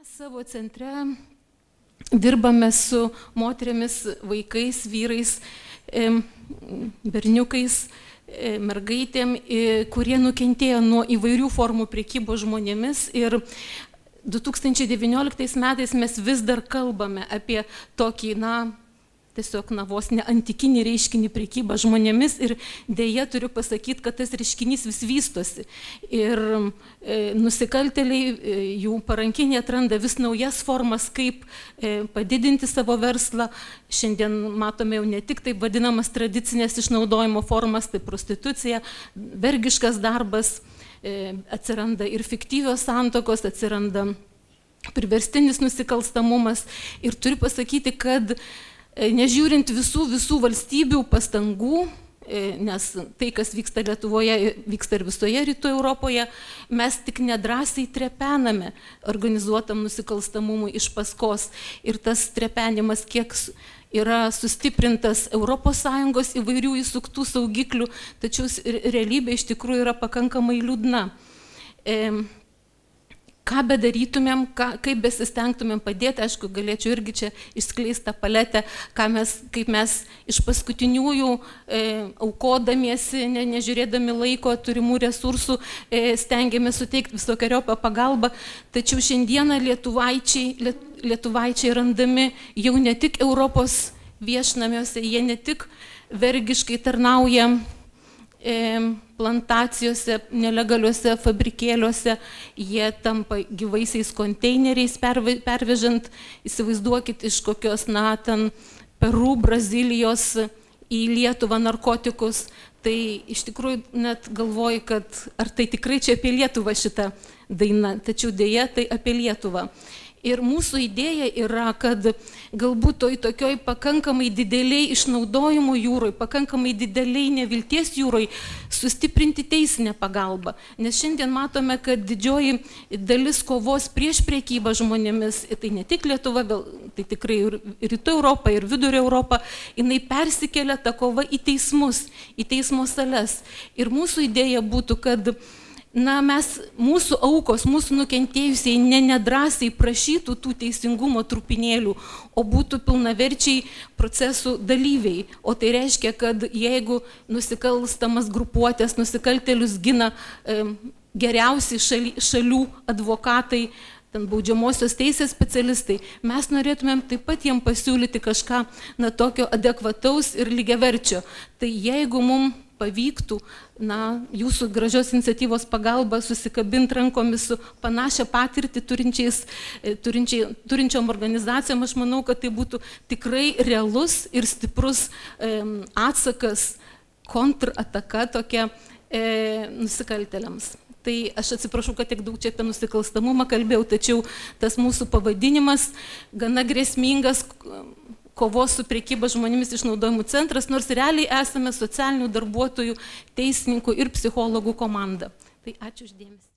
Savo centre dirbame su moterimis, vaikais, vyrais, berniukais, mergaitėm, kurie nukentėjo nuo įvairių formų prekybos žmonėmis. Ir 2019 metais mes vis dar kalbame apie tokį, tiesiog vos ne antikinį reiškinį prekybą žmonėmis, ir dėja turiu pasakyti, kad tas reiškinys vis vystosi. Ir nusikaltėliai, jų parankiniai atranda vis naujas formas, kaip padidinti savo verslą. Šiandien matome jau ne tik taip vadinamas tradicinės išnaudojimo formas, tai prostitucija, vergiškas darbas, atsiranda ir fiktyvios santuokos, atsiranda priverstinis nusikalstamumas. Ir turiu pasakyti, kad nežiūrint visų valstybių pastangų, nes tai, kas vyksta Lietuvoje, vyksta ir visoje Rytų Europoje, mes tik nedrąsiai trepename organizuotam nusikalstamumui iš paskos. Ir tas trepenimas kiek yra sustiprintas ES įvairių įsuktų saugiklių, tačiau realybė iš tikrųjų yra pakankamai liūdna. Ką bedarytumėm, kaip besistengtumėm padėti, aišku, galėčiau irgi čia išskleistą paletę, kaip mes iš paskutiniųjų aukodamiesi, nežiūrėdami laiko, turimų resursų, stengiamės suteikti visokiojopą pagalbą, tačiau šiandieną lietuvaičiai randami jau ne tik Europos viešnamiuose, jie ne tik vergiškai tarnauja plantacijose, nelegaliuose fabrikėliuose, jie tampa gyvaisiais konteineriais pervežant, įsivaizduokit, iš kokios, ten Peru, Brazilijos į Lietuvą narkotikus. Tai iš tikrųjų net galvoju, kad ar tai tikrai čia apie Lietuvą šita daina, tačiau dėja tai apie Lietuvą. Ir mūsų idėja yra, kad galbūt tokioj pakankamai dideliai išnaudojimo jūroj, pakankamai dideliai nevilties jūroj sustiprinti teisinę pagalbą. Nes šiandien matome, kad didžioji dalis kovos prieš prekybą žmonėmis, tai ne tik Lietuva, tai tikrai ir Rytų Europa, ir Vidurio Europa, jinai persikelia tą kovą į teismus, į teismo sales. Ir mūsų idėja būtų, kad mūsų aukos, mūsų nukentėjusiai nedrąsiai prašytų tų teisingumo trupinėlių, o būtų pilnaverčiai procesų dalyviai. O tai reiškia, kad jeigu nusikalstamas grupuotės, nusikaltėlius gina geriausi šalių advokatai, baudžiamosios teisės specialistai, mes norėtumėm taip pat jiem pasiūlyti kažką tokio adekvataus ir lygiaverčio. Tai jeigu mums pavyktų jūsų gražios iniciatyvos pagalba susikabinti rankomis su panašią patirtį turinčiom organizacijom, aš manau, kad tai būtų tikrai realus ir stiprus atsakas, kontrataka tokia nusikaltėliams. Tai aš atsiprašau, kad tiek daug čia apie nusikalstamumą kalbėjau, tačiau tas mūsų pavadinimas gana grėsmingas, kovos su prekyba žmonėmis išnaudojimų centras, nors realiai esame socialinių darbuotojų, teisininkų ir psichologų komanda. Tai ačiū uždėmesį.